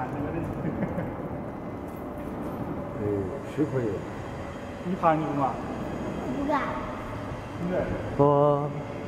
看那个的。 是可以。 你爬你不嘛？ 不敢。 对。 哦。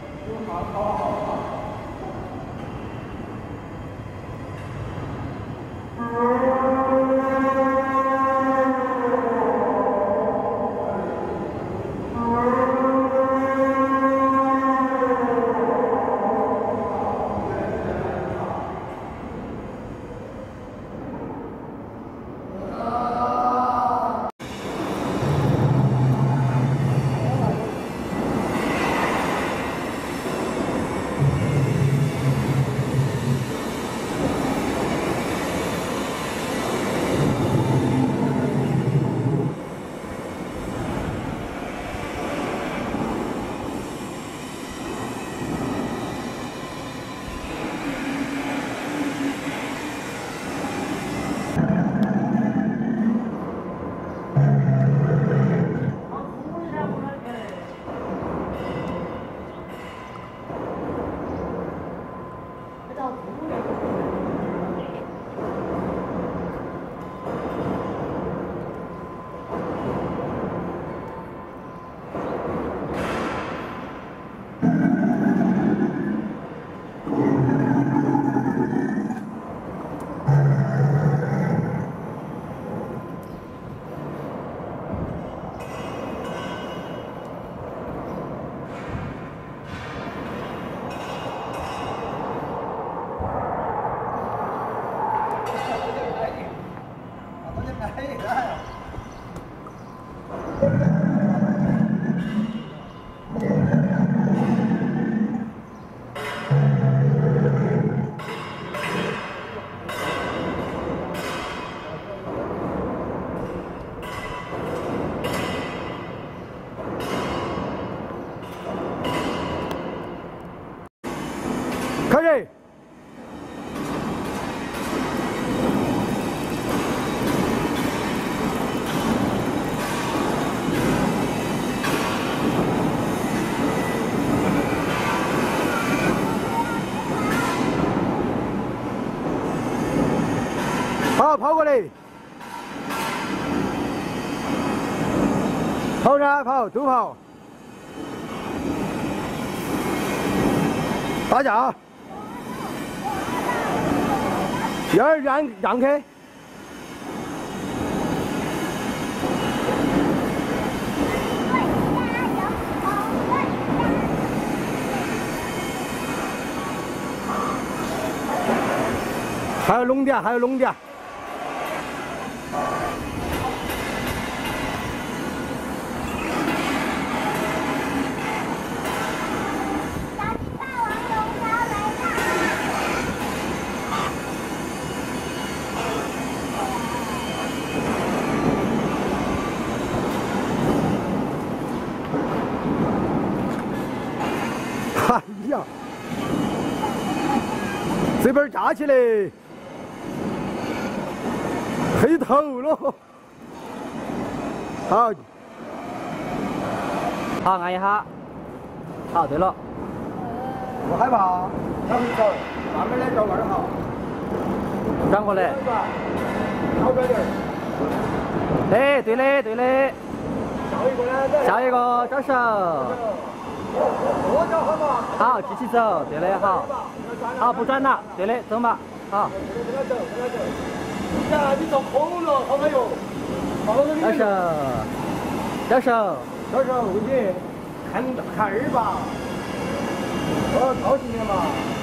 开始。好，跑过来。跑噻，跑，都跑。打架。要让开。还有龙点，还有龙点。哎呀，这边架起来，黑头了。好， 好，按一下。好，对了。 不害怕，往回走，慢慢的走，慢点好。 转过来。 靠边点。 哎，对的，对的。下一个，招手。 多脚好嘛？ 好，继续走，对的，好。好，不转了，对的，走嘛，好。 跟他走。呀，你走空了，好没有？ 招手，招手， 招手，问你看二吧，高兴点嘛。